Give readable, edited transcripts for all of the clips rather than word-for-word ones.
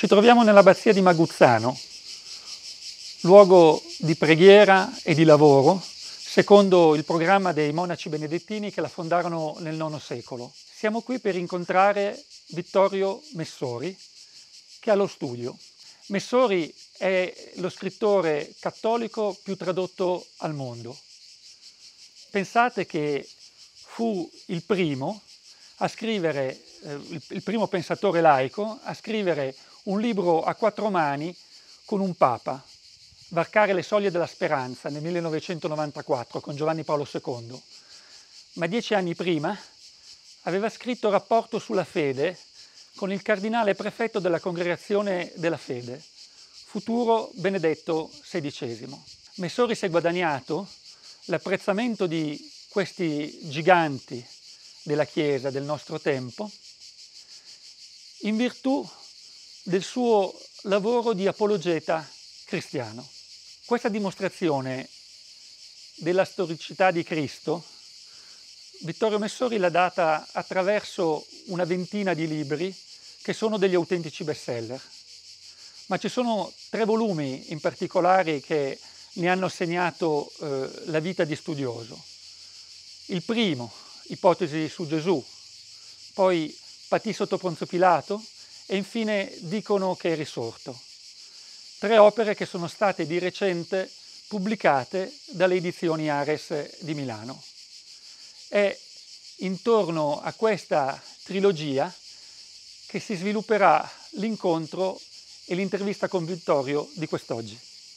Ci troviamo nell'abbazia di Maguzzano, luogo di preghiera e di lavoro, secondo il programma dei monaci benedettini che la fondarono nel IX secolo. Siamo qui per incontrare Vittorio Messori, che ha lo studio. Messori è lo scrittore cattolico più tradotto al mondo. Pensate che fu il primo a scrivere, il primo pensatore laico a scrivere un libro a 4 mani con un papa, Varcare le soglie della speranza, nel 1994 con Giovanni Paolo II. Ma 10 anni prima aveva scritto Rapporto sulla fede con il cardinale prefetto della Congregazione della Fede, futuro Benedetto XVI. Messori si è guadagnato l'apprezzamento di questi giganti della Chiesa del nostro tempo in virtù del suo lavoro di apologeta cristiano. Questa dimostrazione della storicità di Cristo Vittorio Messori l'ha data attraverso una ventina di libri che sono degli autentici bestseller, ma ci sono 3 volumi in particolare che ne hanno segnato la vita di studioso. Il primo, Ipotesi su Gesù, poi Patì sotto Ponzio Pilato e infine Dicono che è risorto. 3 opere che sono state di recente pubblicate dalle edizioni Ares di Milano. È intorno a questa trilogia che si svilupperà l'incontro e l'intervista con Vittorio di quest'oggi.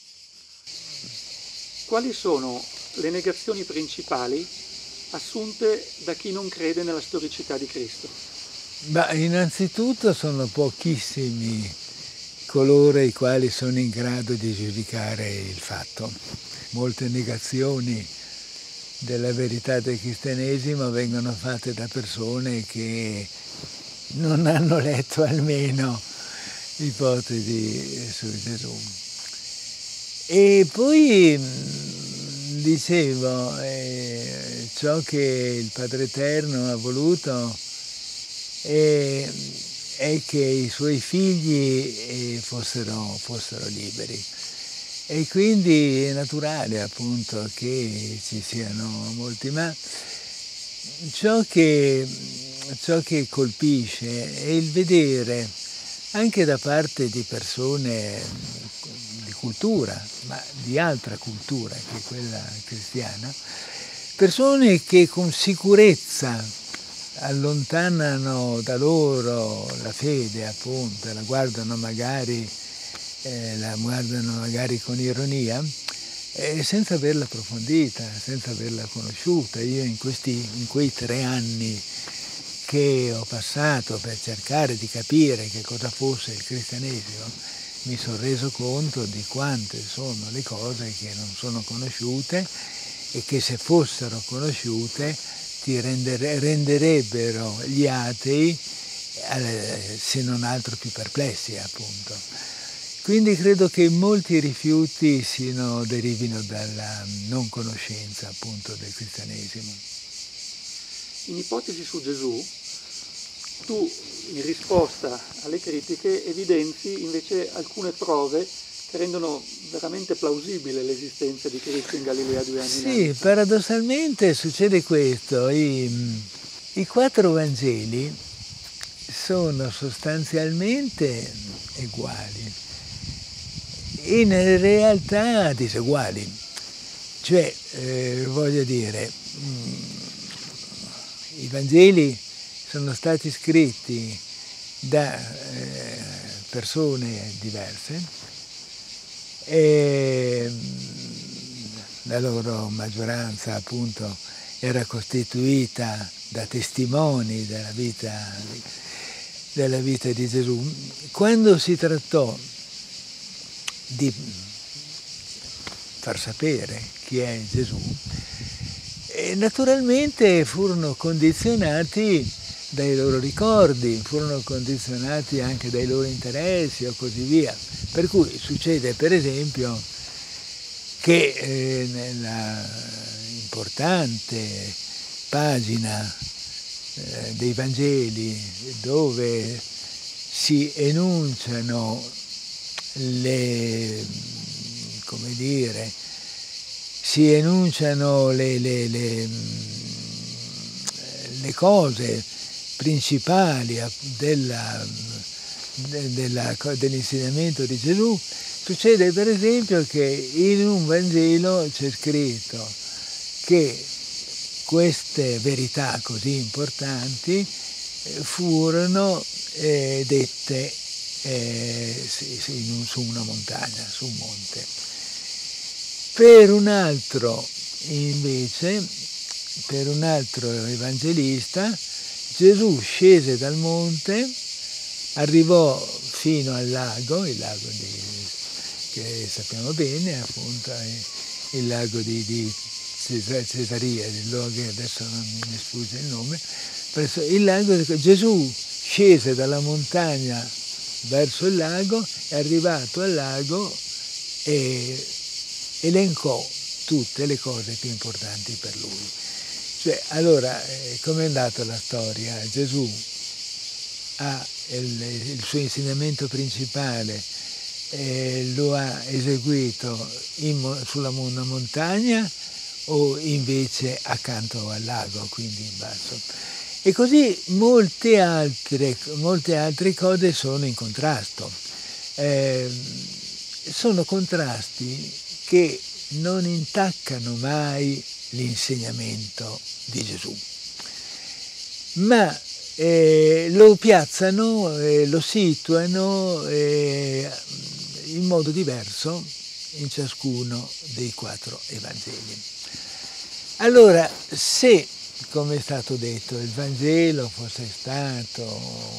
Quali sono le negazioni principali assunte da chi non crede nella storicità di Cristo? Innanzitutto sono pochissimi coloro i quali sono in grado di giudicare il fatto. Molte negazioni della verità del cristianesimo vengono fatte da persone che non hanno letto almeno Ipotesi su Gesù. E poi dicevo, ciò che il Padre Eterno ha voluto è che i suoi figli fossero liberi. E quindi è naturale appunto che ci siano molti, ma ciò che colpisce è il vedere anche da parte di persone di cultura, ma di altra cultura che quella cristiana, persone che con sicurezza allontanano da loro la fede, appunto, la guardano magari con ironia, senza averla approfondita, senza averla conosciuta. Io in quei 3 anni che ho passato per cercare di capire che cosa fosse il cristianesimo, mi sono reso conto di quante sono le cose che non sono conosciute e che se fossero conosciute ti renderebbero gli atei, se non altro, più perplessi, appunto. Quindi credo che molti rifiuti derivino dalla non conoscenza, appunto, del cristianesimo. In Ipotesi su Gesù, tu in risposta alle critiche evidenzi invece alcune prove che rendono veramente plausibile l'esistenza di Cristo in Galilea 2 anni in Sì, paradossalmente succede questo. I 4 Vangeli sono sostanzialmente uguali, in realtà diseguali, cioè voglio dire, i Vangeli sono stati scritti da persone diverse e la loro maggioranza appunto era costituita da testimoni della vita di Gesù. Quando si trattò di far sapere chi è Gesù, naturalmente furono condizionati dai loro ricordi, furono condizionati anche dai loro interessi o così via. Per cui succede per esempio che nella importante pagina dei Vangeli dove si enunciano le, come dire, si enunciano le cose principali dell'insegnamento di Gesù. Succede per esempio che in un Vangelo c'è scritto che queste verità così importanti furono dette su una montagna, su un monte. Per un altro invece, per un altro evangelista, Gesù scese dal monte, arrivò fino al lago, il lago che sappiamo bene, appunto, il lago di Cesarea, il luogo, adesso non mi sfugge il nome, il lago, Gesù scese dalla montagna verso il lago, è arrivato al lago e elencò tutte le cose più importanti per lui. Cioè, allora, com'è andata la storia? Gesù ha il suo insegnamento principale, lo ha eseguito sulla una montagna o invece accanto al lago, quindi in basso. E così molte altre cose sono in contrasto. Sono contrasti che non intaccano mai l'insegnamento di Gesù, ma lo piazzano, lo situano in modo diverso in ciascuno dei 4 Evangeli. Allora, se, come è stato detto, il Vangelo fosse stato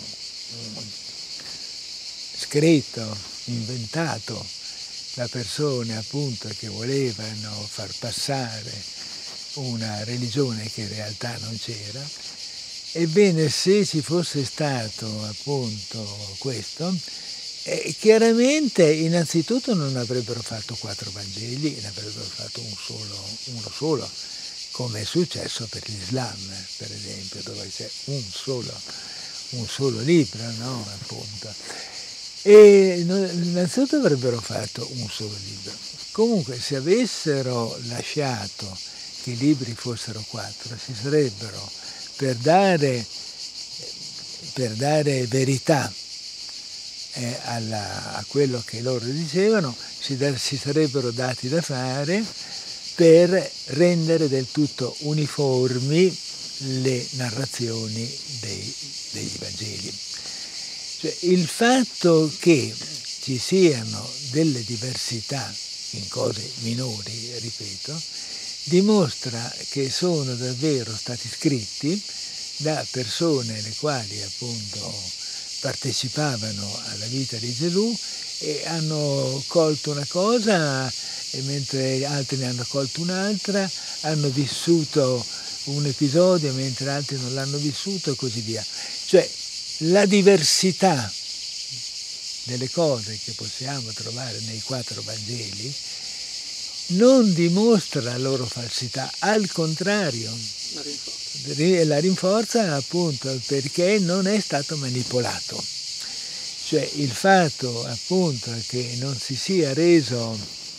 scritto, inventato da persone appunto che volevano far passare una religione che in realtà non c'era, ebbene se ci fosse stato appunto questo, chiaramente innanzitutto non avrebbero fatto 4 Vangeli, ne avrebbero fatto uno solo, come è successo per l'Islam, per esempio, dove c'è un solo libro, no? Appunto. E innanzitutto avrebbero fatto un solo libro. Comunque, se avessero lasciato che i libri fossero 4, si sarebbero, per dare verità a quello che loro dicevano, si sarebbero dati da fare per rendere del tutto uniformi le narrazioni degli Vangeli. Cioè, il fatto che ci siano delle diversità in cose minori, ripeto, dimostra che sono davvero stati scritti da persone le quali appunto partecipavano alla vita di Gesù e hanno colto una cosa e mentre altri ne hanno colto un'altra, hanno vissuto un episodio mentre altri non l'hanno vissuto e così via. Cioè la diversità delle cose che possiamo trovare nei 4 Vangeli non dimostra la loro falsità, al contrario, la rinforza appunto perché non è stato manipolato. Cioè il fatto appunto che non si sia reso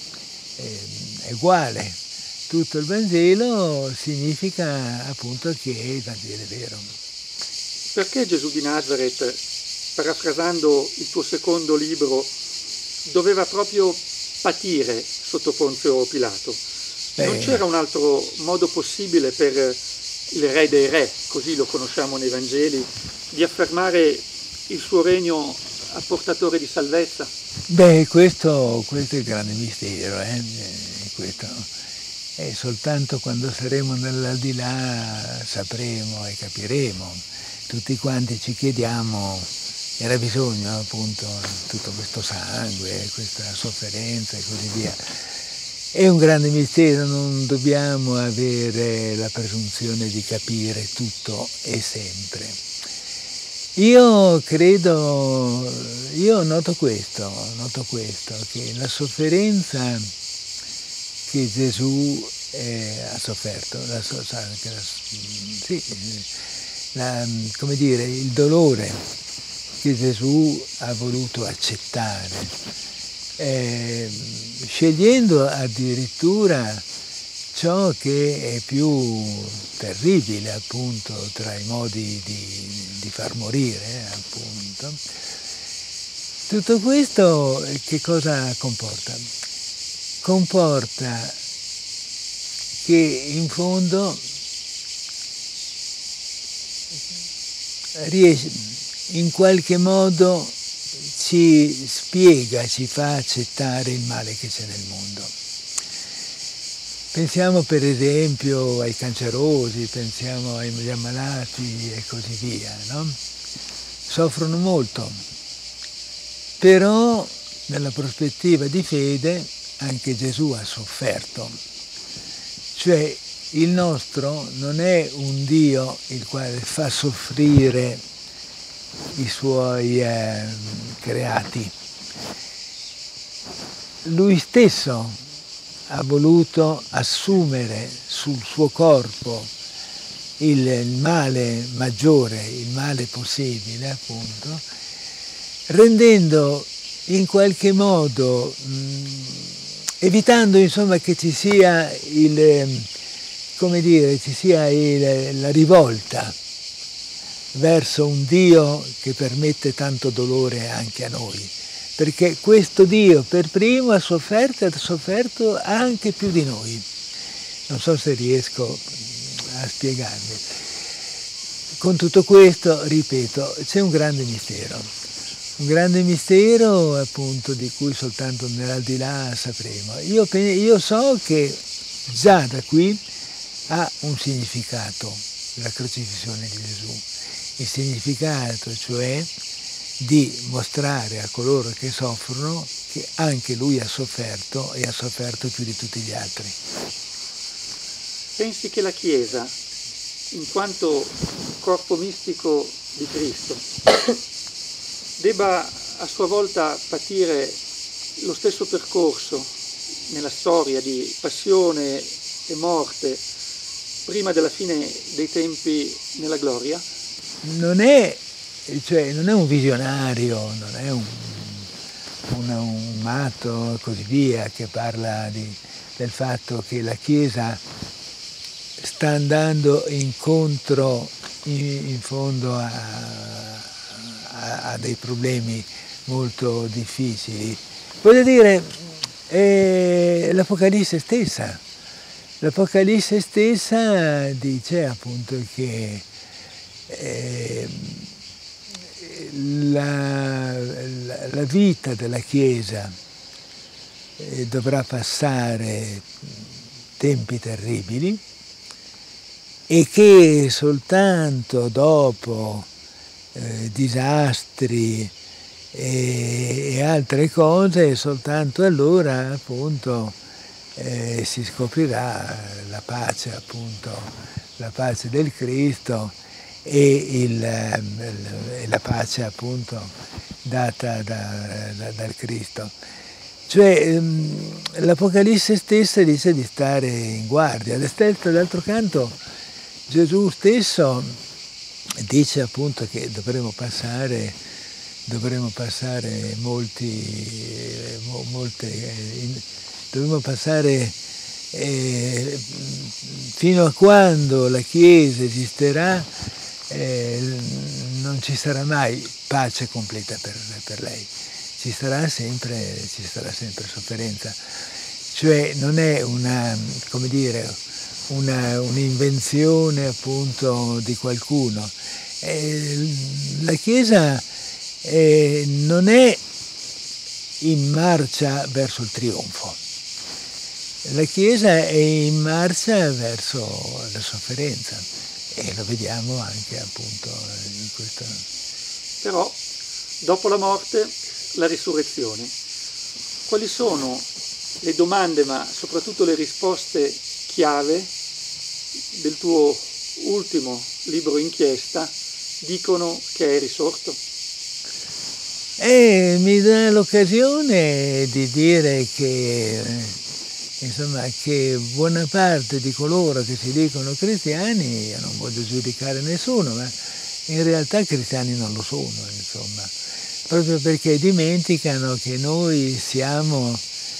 uguale tutto il Vangelo significa appunto che il Vangelo è vero. Perché Gesù di Nazareth, parafrasando il tuo secondo libro, doveva proprio patire sotto Ponzio Pilato? Non c'era un altro modo possibile per il re dei re, così lo conosciamo nei Vangeli, di affermare il suo regno a portatore di salvezza? Beh, questo è il grande mistero, questo è soltanto quando saremo nell'aldilà sapremo e capiremo. Tutti quanti ci chiediamo, era bisogno appunto tutto questo sangue, questa sofferenza e così via. È un grande mistero, non dobbiamo avere la presunzione di capire tutto e sempre. Io noto questo, che la sofferenza che Gesù ha sofferto, come dire, il dolore che Gesù ha voluto accettare, scegliendo addirittura ciò che è più terribile, appunto, tra i modi di far morire, appunto. Tutto questo che cosa comporta? Comporta che in fondo riesce, in qualche modo ci spiega, ci fa accettare il male che c'è nel mondo. Pensiamo per esempio ai cancerosi, pensiamo agli ammalati e così via, no? Soffrono molto, però nella prospettiva di fede anche Gesù ha sofferto. Cioè il nostro non è un Dio il quale fa soffrire i suoi creati. Lui stesso ha voluto assumere sul suo corpo il male maggiore, il male possibile, appunto, rendendo in qualche modo, evitando insomma che ci sia la rivolta verso un Dio che permette tanto dolore anche a noi. Perché questo Dio per primo ha sofferto anche più di noi. Non so se riesco a spiegarmi. Con tutto questo, ripeto, c'è un grande mistero appunto di cui soltanto nell'aldilà sapremo. Io so che già da qui ha un significato la crocifissione di Gesù. Il significato, cioè, di mostrare a coloro che soffrono che anche lui ha sofferto e ha sofferto più di tutti gli altri. Pensi che la Chiesa, in quanto corpo mistico di Cristo, debba a sua volta patire lo stesso percorso nella storia di passione e morte prima della fine dei tempi nella gloria? Non è un visionario, non è un matto e così via che parla del fatto che la Chiesa sta andando incontro in fondo a dei problemi molto difficili. Voglio dire, l'Apocalisse stessa dice appunto che la vita della Chiesa dovrà passare tempi terribili e che soltanto dopo disastri e altre cose, soltanto allora appunto si scoprirà la pace, appunto, la pace del Cristo e la pace appunto data dal Cristo. Cioè l'Apocalisse stessa dice di stare in guardia. D'altro canto Gesù stesso dice appunto che dovremo passare fino a quando la Chiesa esisterà, non ci sarà mai pace completa per lei, ci sarà sempre sofferenza. Cioè non è un'invenzione appunto di qualcuno. La Chiesa non è in marcia verso il trionfo, la Chiesa è in marcia verso la sofferenza. E lo vediamo anche appunto in questo. Però, dopo la morte, la risurrezione. Quali sono le domande, ma soprattutto le risposte chiave del tuo ultimo libro inchiesta dicono che è risorto? Mi dà l'occasione di dire che che buona parte di coloro che si dicono cristiani, io non voglio giudicare nessuno, ma in realtà cristiani non lo sono, insomma, proprio perché dimenticano che noi siamo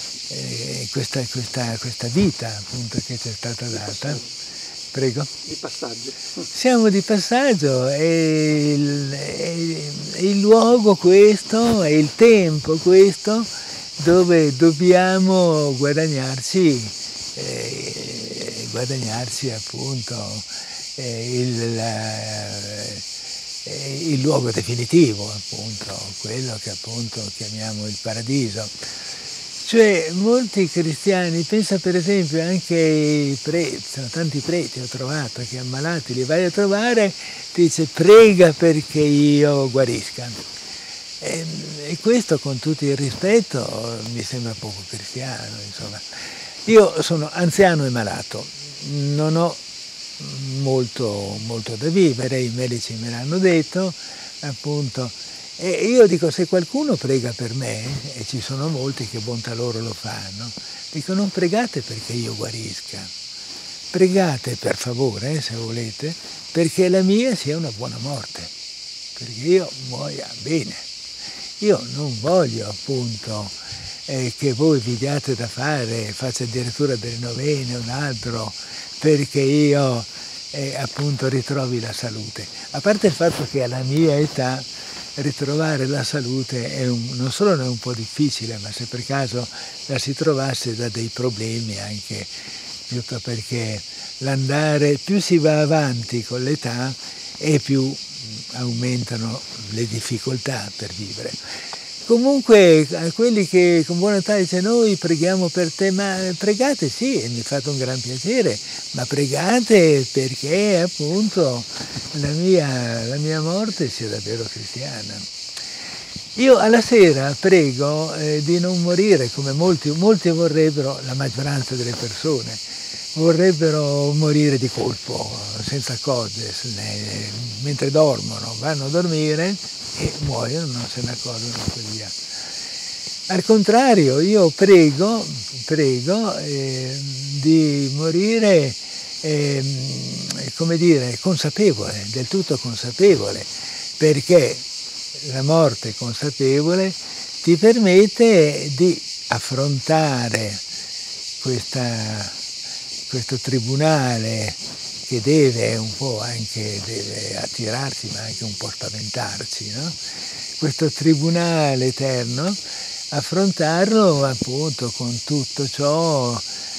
questa vita appunto che ci è stata data. Prego? Di passaggio. Siamo di passaggio, e il luogo questo, e il tempo questo, dove dobbiamo guadagnarci appunto il luogo definitivo, appunto, quello che appunto chiamiamo il paradiso. Cioè molti cristiani, pensa per esempio anche ai preti, sono tanti preti ho trovato che ammalati li vai a trovare, ti dice prega perché io guarisca. E questo, con tutto il rispetto, mi sembra poco cristiano, insomma. Io sono anziano e malato, non ho molto da vivere, i medici me l'hanno detto, appunto, e io dico, se qualcuno prega per me, e ci sono molti che bontà loro lo fanno, dico, non pregate perché io guarisca, pregate per favore, se volete, perché la mia sia una buona morte, perché io muoia bene. Io non voglio appunto che voi vi diate da fare, faccia addirittura delle novene o un altro, perché io appunto ritrovi la salute. A parte il fatto che alla mia età ritrovare la salute non solo è un po' difficile, ma se per caso la si trovasse da dei problemi anche, perché più si va avanti con l'età e più aumentano le difficoltà per vivere. Comunque a quelli che con buona età dicono noi preghiamo per te, ma pregate sì, mi fate un gran piacere, ma pregate perché appunto la mia morte sia davvero cristiana. Io alla sera prego di non morire come molti vorrebbero, la maggioranza delle persone vorrebbero morire di colpo, senza accorgersi, mentre dormono, vanno a dormire e muoiono, non se ne accorgono e così via. Al contrario, io prego di morire, come dire, consapevole, del tutto consapevole, perché la morte consapevole ti permette di affrontare questo tribunale che deve attirarci ma anche un po' spaventarci, no? Questo tribunale eterno, affrontarlo appunto con tutto ciò,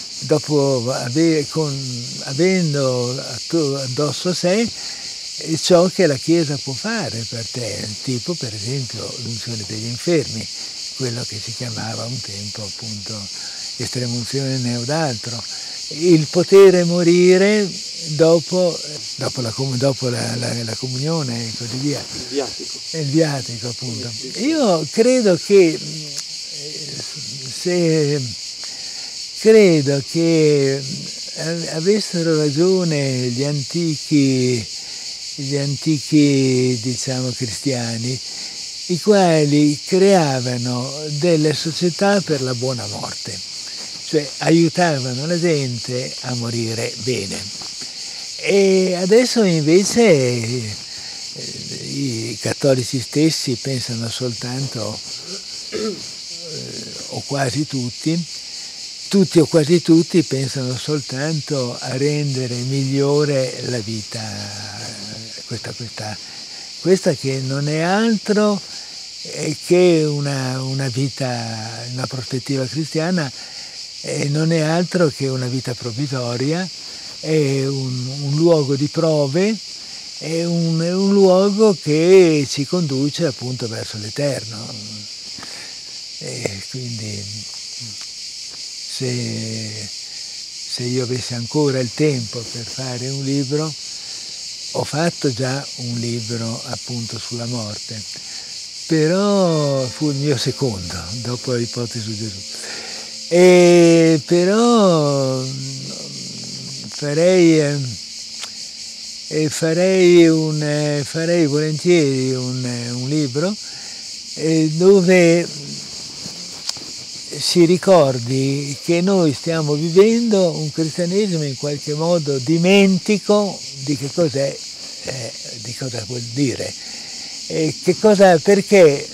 avendo addosso a sé ciò che la Chiesa può fare per te, tipo per esempio l'unzione degli infermi, quello che si chiamava un tempo appunto estremunzione neodaltro, il potere morire dopo la comunione e così via. Il viatico appunto. Io credo che avessero ragione gli antichi diciamo cristiani, i quali creavano delle società per la buona morte, cioè aiutavano la gente a morire bene. E adesso invece i cattolici stessi pensano soltanto, o quasi tutti o quasi tutti pensano soltanto a rendere migliore la vita, questa che non è altro che una vita, una prospettiva cristiana, non è altro che una vita provvisoria, è un luogo di prove, è un luogo che ci conduce appunto verso l'Eterno. E quindi se io avessi ancora il tempo per fare un libro, ho fatto già un libro appunto sulla morte, però fu il mio secondo, dopo Ipotesi su Gesù. E però farei volentieri un libro dove si ricordi che noi stiamo vivendo un cristianesimo in qualche modo dimentico di che cos'è di cosa vuol dire. Perché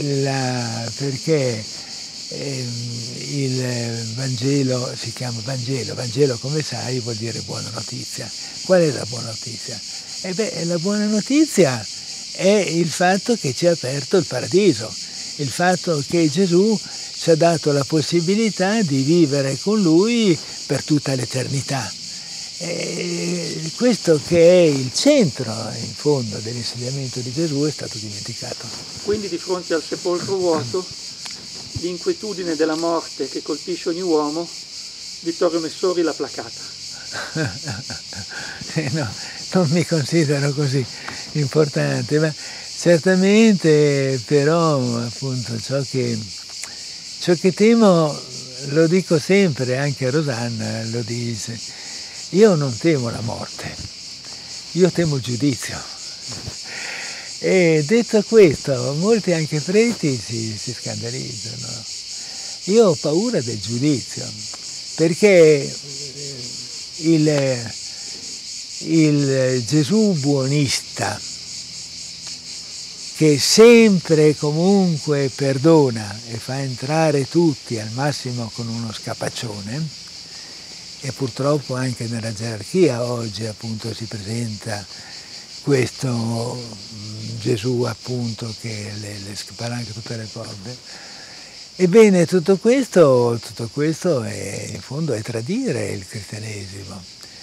il Vangelo si chiama Vangelo come sai vuol dire buona notizia. Qual è la buona notizia? La buona notizia è il fatto che ci ha aperto il paradiso, il fatto che Gesù ci ha dato la possibilità di vivere con Lui per tutta l'eternità. Questo che è il centro, in fondo, dell'insegnamento di Gesù è stato dimenticato. Quindi di fronte al sepolcro vuoto, l'inquietudine della morte che colpisce ogni uomo, Vittorio Messori l'ha placata. No, non mi considero così importante, ma certamente però appunto ciò che temo, lo dico sempre, anche a Rosanna lo dice, io non temo la morte, io temo il giudizio. E detto questo, molti anche preti si scandalizzano. Io ho paura del giudizio, perché il Gesù buonista, che sempre e comunque perdona e fa entrare tutti al massimo con uno scapaccione, e purtroppo anche nella gerarchia oggi appunto si presenta questo Gesù appunto che le spalanca tutte le porte. Ebbene tutto questo è, in fondo è tradire il cristianesimo,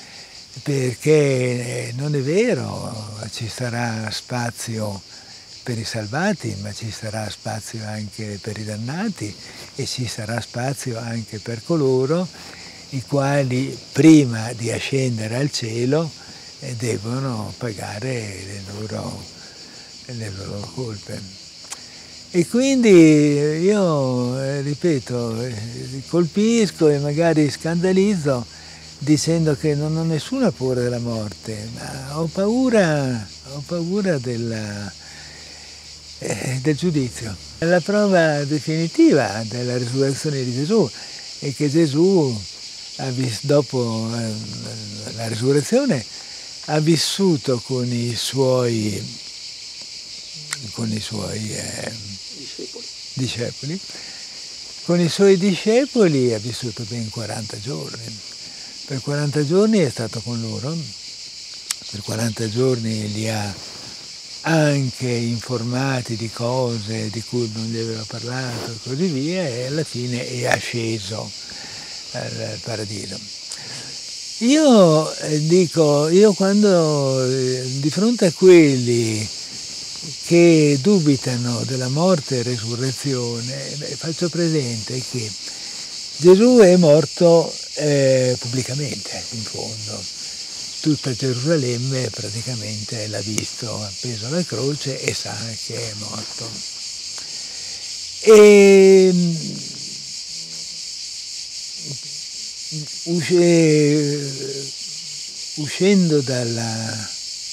perché non è vero, ci sarà spazio per i salvati, ma ci sarà spazio anche per i dannati e ci sarà spazio anche per coloro i quali prima di ascendere al cielo devono pagare le loro colpe. E quindi io, ripeto, colpisco e magari scandalizzo dicendo che non ho nessuna paura della morte, ma ho paura del giudizio. La prova definitiva della risurrezione di Gesù è che Gesù, dopo la risurrezione, ha vissuto con i suoi discepoli. Con i suoi discepoli ha vissuto ben 40 giorni. Per 40 giorni è stato con loro, per 40 giorni li ha anche informati di cose di cui non gli aveva parlato e così via, e alla fine è asceso al paradiso. Io quando di fronte a quelli che dubitano della morte e resurrezione, faccio presente che Gesù è morto pubblicamente, in fondo. Tutta Gerusalemme praticamente l'ha visto appeso alla croce e sa che è morto. E uscendo dalla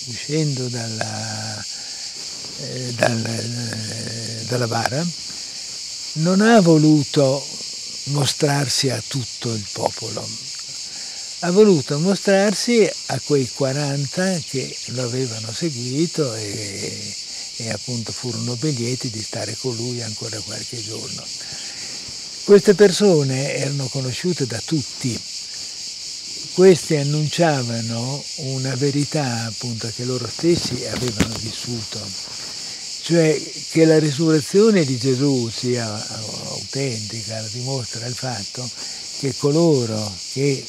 bara, non ha voluto mostrarsi a tutto il popolo, ha voluto mostrarsi a quei 40 che lo avevano seguito e appunto furono obbedienti di stare con lui ancora qualche giorno. Queste persone erano conosciute da tutti, queste annunciavano una verità appunto che loro stessi avevano vissuto, cioè che la risurrezione di Gesù sia autentica, dimostra il fatto che coloro che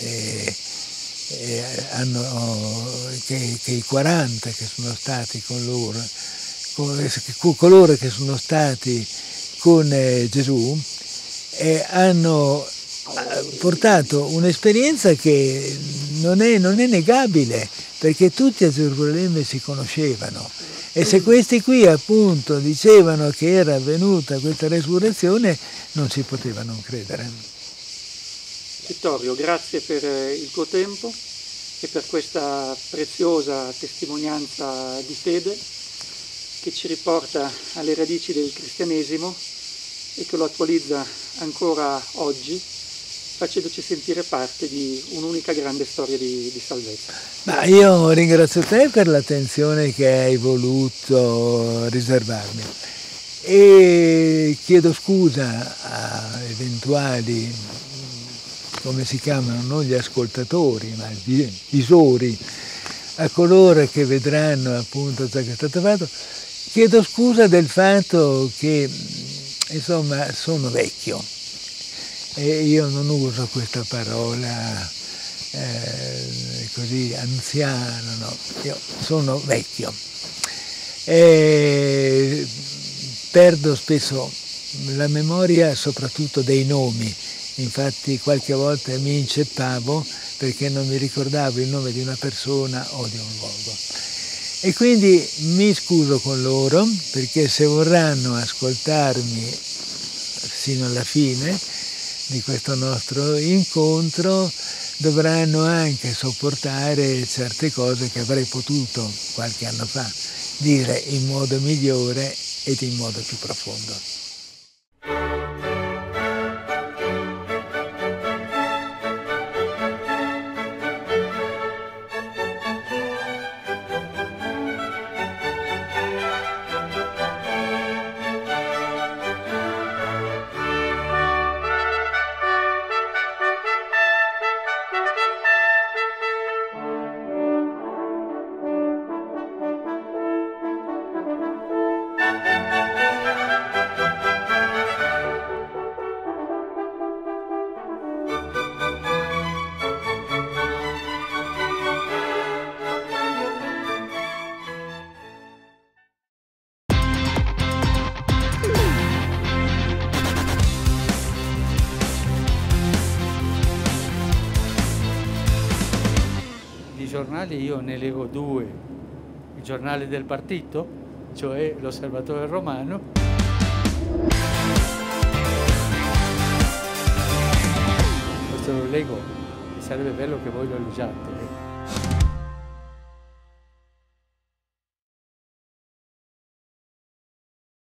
i 40 che sono stati con loro, coloro che sono stati con Gesù, hanno portato un'esperienza che non è negabile, perché tutti a Gerusalemme si conoscevano, e se questi qui appunto dicevano che era avvenuta questa resurrezione non si poteva non credere. Vittorio, grazie per il tuo tempo e per questa preziosa testimonianza di fede che ci riporta alle radici del cristianesimo e che lo attualizza ancora oggi facendoci sentire parte di un'unica grande storia di salvezza. Ma io ringrazio te per l'attenzione che hai voluto riservarmi e chiedo scusa a eventuali, come si chiamano, non gli ascoltatori, ma i visori, a coloro che vedranno appunto ciò che è stato fatto. Chiedo scusa del fatto che, insomma, sono vecchio e io non uso questa parola così anziano, no, io sono vecchio e perdo spesso la memoria soprattutto dei nomi, infatti qualche volta mi inceppavo perché non mi ricordavo il nome di una persona o di un luogo. E quindi mi scuso con loro perché se vorranno ascoltarmi sino alla fine di questo nostro incontro dovranno anche sopportare certe cose che avrei potuto qualche anno fa dire in modo migliore ed in modo più profondo. Giornali io ne leggo due, il giornale del partito, cioè l'Osservatore Romano, questo lo leggo, sarebbe bello che voi lo leggiate.